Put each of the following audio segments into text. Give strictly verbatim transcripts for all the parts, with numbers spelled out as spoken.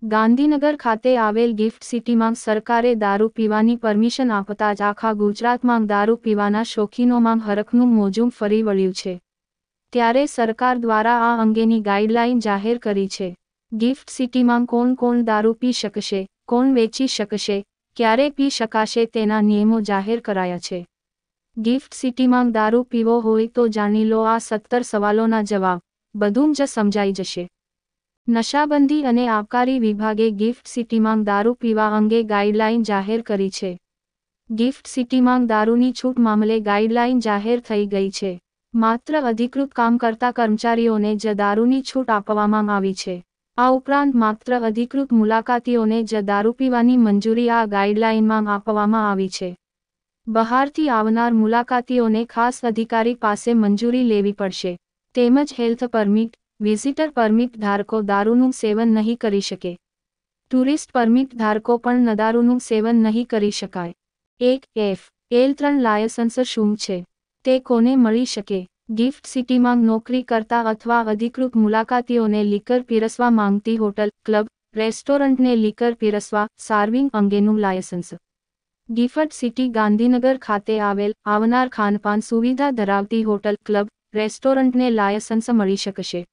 ગાંધીનગર ખાતે આવેલ ગિફ્ટ સિટીમાં સરકારે દારૂ પીવાની પરમિશન આપતા જ આખા ગુજરાતમાં દારૂ પીવાના શોખીનોમાં હરખનું મોજું ફરી વળ્યું છે। ત્યારે સરકાર દ્વારા આ અંગેની ગાઈડલાઈન જાહેર કરી છે। ગિફ્ટ સિટીમાં કોણ કોણ દારૂ પી શકશે, કોણ વેચી શકશે, ક્યારે પી શકાશે તેના નિયમો જાહેર કરાયા છે। ગિફ્ટ સિટીમાં દારૂ પીવો હોય તો જાણી લો આ સત્તર સવાલોના જવાબ, બધું જ સમજાઈ જશે। નશાબંધી અને આબકારી વિભાગે ગિફ્ટ સિટીમાં દારૂ પીવા અંગે ગાઈડલાઈન જાહેર કરી છે। ગિફ્ટ સિટીમાં દારૂની છૂટ મામલે ગાઈડલાઈન જાહેર થઈ ગઈ છે। માત્ર અધિકૃત કામ કરતા કર્મચારીઓને જ દારૂની છૂટ આપવામાં આવી છે। આ ઉપરાંત માત્ર અધિકૃત મુલાકાતીઓને જ દારૂ પીવાની મંજૂરી આ ગાઈડલાઈનમાં આપવામાં આવી છે। બહારથી આવનાર મુલાકાતીઓને ખાસ અધિકારી પાસે મંજૂરી લેવી પડશે। તેમજ હેલ્થ પરમિટ, વિઝિટર પરમિટ ધારકો દારૂનું સેવન નહીં કરી શકે। ટુરિસ્ટ પરમિટ ધારકો પણ દારૂનું સેવન નહીં કરી શકાય। એક એફ એલ ત્રણ લાયસન્સ શું છે, તે કોને મળી શકે? ગિફ્ટ સિટીમાં નોકરી કરતા અથવા અધિકૃત મુલાકાતીઓને લીકર પીરસવા માંગતી હોટલ, ક્લબ, રેસ્ટોરન્ટને લીકર પીરસવા, સર્વિંગ અંગેનું લાયસન્સ। ગિફ્ટ સિટી ગાંધીનગર ખાતે આવેલ આવનાર ખાનપાન સુવિધા ધરાવતી હોટલ, ક્લબ, રેસ્ટોરન્ટને લાયસન્સ મળી શકશે।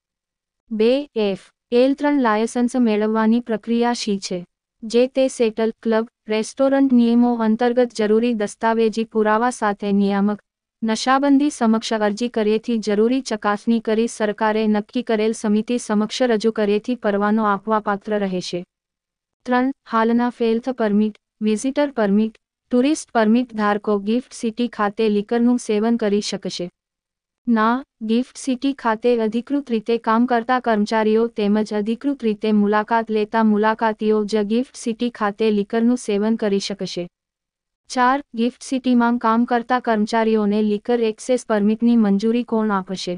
બે એફ એલ ત્રણ લાયસન્સ મેળવવાની પ્રક્રિયા શી છે? જે તે સેટલ, ક્લબ, રેસ્ટોરન્ટ નિયમો અંતર્ગત જરૂરી દસ્તાવેજી પુરાવા સાથે નિયામક નશાબંધી સમક્ષ અરજી કર્યેથી જરૂરી ચકાસણી કરી સરકારે નક્કી કરેલ સમિતિ સમક્ષ રજૂ કર્યેથી પરવાનો આપવા પાત્ર રહેશે। ત્રણ હાલના health permit, visitor permit, tourist permit ધારકો ગિફ્ટ સિટી ખાતે લીકરનું સેવન કરી શકશે? ના, ગિફ્ટ સિટી ખાતે અધિકૃત રીતે કામ કરતા કર્મચારીઓ તેમજ અધિકૃત રીતે મુલાકાત લેતા મુલાકાતીઓ જ ગિફ્ટ સિટી ખાતે લીકરનું સેવન કરી શકશે। ચાર ગિફ્ટ સિટીમાં કામ કરતા કર્મચારીઓને લીકર એક્સેસ પરમિટની મંજૂરી કોણ આપશે?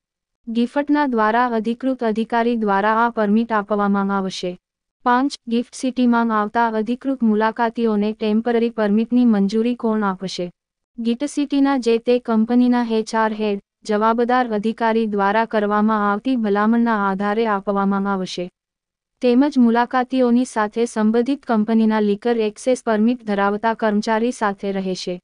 ગિફ્ટના દ્વારા અધિકૃત અધિકારી દ્વારા આ પરમિટ આપવામાં આવશે। પાંચ ગિફ્ટ સિટીમાં આવતા અધિકૃત મુલાકાતીઓને ટેમ્પરરી પરમિટની મંજૂરી કોણ આપશે? ગિફ્ટ સિટીના જે તે કંપનીના એચ આર હેડ, જવાબદાર અધિકારી દ્વારા કરવામાં આવતી ભલામણના આધારે આપવામાં આવશે। તેમજ મુલાકાતીઓની સાથે સંબંધિત કંપનીના લીકર એક્સેસ પરમિટ ધરાવતા કર્મચારી સાથે રહેશે।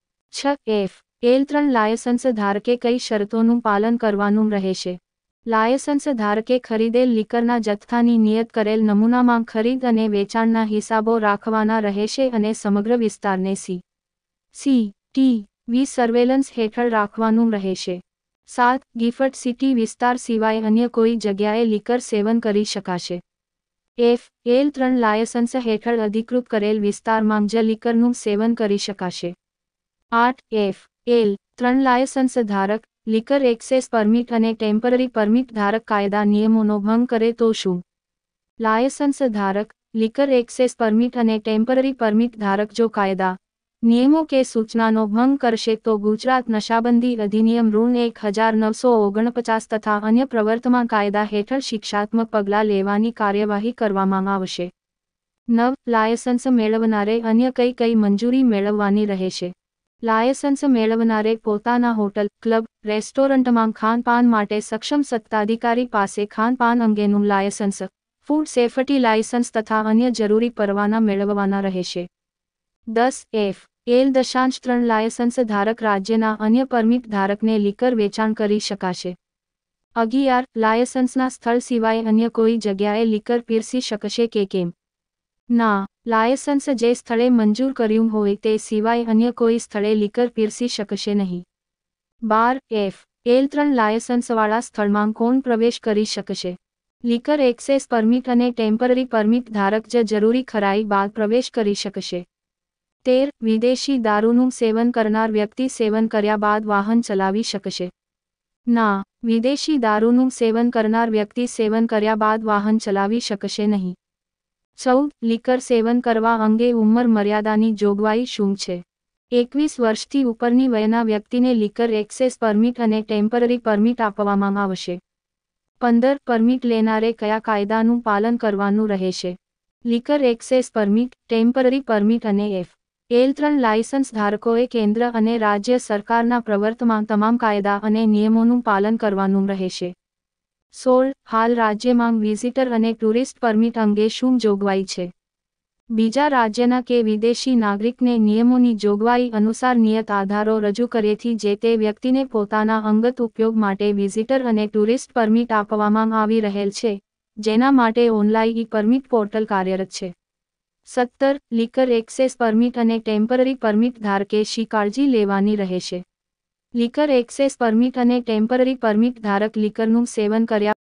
છ એફ એલ ત્રણ લાયસન્સ ધારકે કઈ શરતોનું પાલન કરવાનું રહેશે? લાયસન્સ ધારકે ખરીદેલ લીકરના જથ્થાની નિયત કરેલ નમૂનામાં ખરીદ અને વેચાણના હિસાબો રાખવાના રહેશે અને સમગ્ર વિસ્તારને C C T V surveillance હેઠળ રાખવાનું રહેશે। સાત ગિફ્ટ સિટી વિસ્તાર સિવાય અન્ય કોઈ જગ્યાએ લીકર સેવન કરી શકાશે? એફ એલ ત્રણ લાયસન્સ હેઠળ અધિકૃત કરેલ વિસ્તારમાં જ લીકરનું સેવન કરી શકાશે। આઠ એફ એલ ત્રણ લાયસન્સ ધારક, લીકર એક્સેસ પરમિટ અને ટેમ્પરરી પરમિટ ધારક કાયદા નિયમોનો ભંગ કરે તો શું? લાયસન્સ ધારક, લીકર એક્સેસ પરમિટ અને ટેમ્પરરી પરમિટ ધારક જો કાયદા, નિયમો કે સૂચનાનો ભંગ કરશે તો ગુજરાત નશાબંધી અધિનિયમ ઋણ એક હજાર નવસો ઓગણપચાસ તથા અન્ય પ્રવર્તમાન કાયદા હેઠળ શિક્ષાત્મક પગલાં લેવાની કાર્યવાહી કરવામાં આવશે। નવ લાયસન્સ મેળવનારે અન્ય કઈ કઈ મંજૂરી મેળવવાની રહેશે? લાયસન્સ મેળવનારે પોતાના હોટલ, ક્લબ, રેસ્ટોરન્ટમાં ખાનપાન માટે સક્ષમ સત્તાધિકારી પાસે ખાનપાન અંગેનું લાયસન્સ, ફૂડ સેફ્ટી લાયસન્સ તથા અન્ય જરૂરી પરવાના મેળવવાના રહેશે। દસ એફ એલ દશાંશ ત્રણ લાયસન્સ ધારક રાજ્યના અન્ય પરમિટ ધારકને લીકર વેચાણ કરી શકાશે? અગિયાર લાયસન્સના સ્થળ સિવાય અન્ય કોઈ જગ્યાએ લીકર પીરસી શકશે કે કેમ? ના, લાયસન્સ જે સ્થળે મંજૂર કર્યું હોય તે સિવાય અન્ય કોઈ સ્થળે લીકર પીરસી શકશે નહીં। બાર એફ એલ ત્રણ લાયસન્સવાળા સ્થળમાં કોણ પ્રવેશ કરી શકશે? લીકર એક્સેસ પરમિટ અને ટેમ્પરરી પરમિટ ધારક જ જરૂરી ખરાઈ બાદ પ્રવેશ કરી શકશે। તેર વિદેશી દારૂનું સેવન કરનાર વ્યક્તિ સેવન કર્યા બાદ વાહન ચલાવી શકશે? ના, વિદેશી દારૂનું સેવન કરનાર વ્યક્તિ સેવન કર્યા બાદ વાહન ચલાવી શકશે નહીં। ચૌદ લીકર સેવન કરવા અંગે ઉંમર મર્યાદાની જોગવાઈ શું છે? એકવીસ વર્ષથી ઉપરની વયના વ્યક્તિને લીકર એક્સેસ પરમિટ અને ટેમ્પરરી પરમિટ આપવામાં આવશે। પંદર પરમિટ લેનારે કયા કાયદાનું પાલન કરવાનું રહેશે? Liquor access permit, temporary permit અને એફ એલ ત્રણ લાયસન્સ ધારકોએ કેન્દ્ર અને રાજ્ય સરકારના પ્રવર્તમાન તમામ કાયદા અને નિયમોનું પાલન કરવાનું રહેશે। સોળ હાલ રાજ્યમાં વિઝિટર અને ટુરિસ્ટ પરમિટ અંગે શું જોગવાઈ છે? બીજા રાજ્યના કે વિદેશી નાગરિકને નિયમોની જોગવાઈ અનુસાર નિયત આધારો રજૂ કર્યેથી જે તે વ્યક્તિને પોતાના અંગત ઉપયોગ માટે વિઝિટર અને ટુરિસ્ટ પરમિટ આપવામાં આવી રહેલ છે, જેના માટે ઓનલાઈન ઈ પરમિટ પોર્ટલ કાર્યરત છે. સત્તર લિકર એક્સેસ પરમિટ અને ટેમ્પરરી પરમિટ ધારકે શી કાળજી લેવાની રહેશે? લિકર એક્સેસ પરમિટ અને ટેમ્પરરી પરમિટ ધારક લિકરનું સેવન કર્યા